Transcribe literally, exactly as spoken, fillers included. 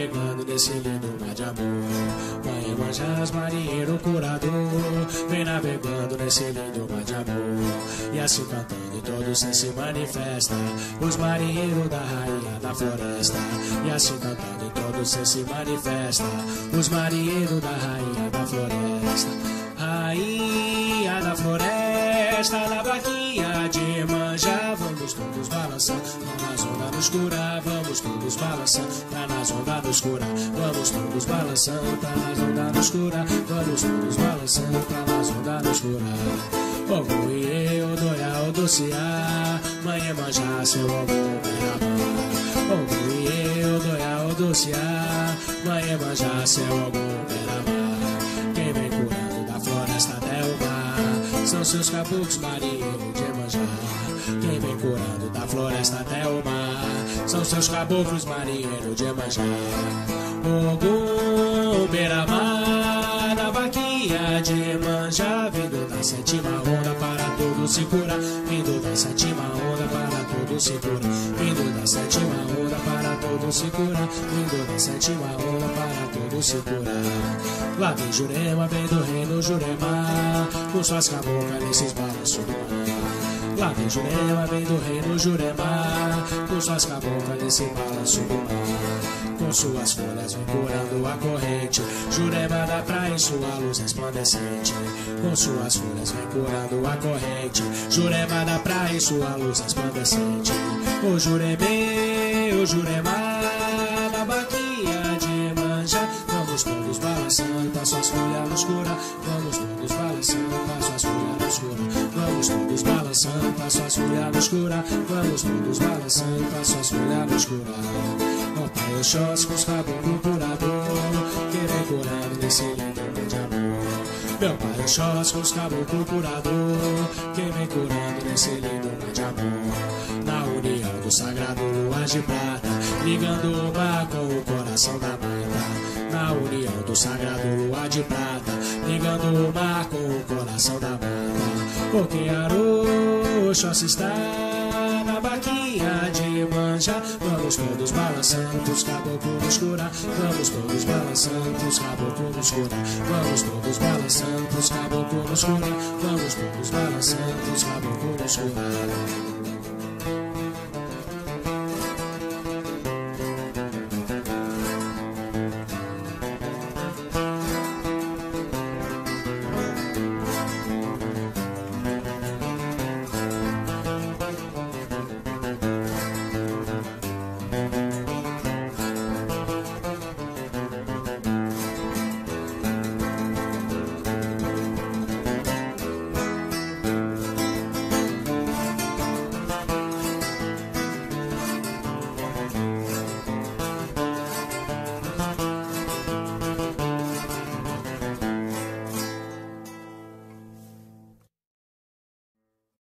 navegando nesse lindo mar de amor. Mãe Iemanjás, marinheiro curador, vem navegando nesse lindo mar de amor. E assim cantando e todos se manifesta, os marinheiros da rainha da floresta. E assim cantando e todos se manifesta, os marinheiros da rainha da floresta. Rainha da floresta, na barquinha de Iemanjá, vamos todos balançando, tá nas ondas nos curar. Vamos todos balançando, tá nas ondas nos curar. Vamos todos balançando, tá nas ondas nos curar. Vamos todos balançando, tá nas ondas nos curar. Ogo e eu doia o docear, mãe Iemanjá, seu amor beira-mar. Ogo e eu doia o docear, mãe Iemanjá, seu amor beira-mar. Quem vem curando da floresta até o mar são seus caboclos marinheiros de Iemanjá. Quem vem curando da floresta até o mar são seus caboclos marinheiros de Iemanjá. Ogum beira-mar, na barquinha de Iemanjá, vindo da sétima onda para todos se curar. Vindo da sétima onda para todos se curar. Vindo da sétima onda para todos se curar. Vindo da sétima onda para todos se curar. Lá vem Jurema, vem do reino Jurema, com suas caboclas nesses balanços do mar. Lá vem Jurema, vem do reino Jurema, com suas caboclas nesse balanço do mar. Com suas folhas vem curando a corrente, Jurema da praia em sua luz resplandecente. Com suas folhas vem curando a corrente, Jurema da praia em sua luz resplandecente. O Juremê, o Jurema, na barquinha de Iemanjá, vamos todos balançando, tá suas folhas nos cura. Vamos todos balançando, tá suas folhas nos cura. Vamos todos balançando, tá suas folhas nos cura. Vamos todos balançando, tá suas folhas nos cura. Ó Pai Oxóssi com os caboclos curador, que vem curando nesse lindo mar de amor. Meu Pai Oxóssi com os caboclos curador, que vem curando nesse lindo mar de amor. Na união do sagrado lua de prata, ligando o mar com o coração da mata. Na união do sagrado lua de prata, ligando o mar com o coração da mata. Porque Aru Oxóssi está na barquinha de Iemanjá, vamos todos balançando, os caboclos nos curar. Vamos todos balançando, os caboclos nos curar. Vamos todos balançando, os caboclos nos curar. Vamos todos balançando, os caboclos nos curar.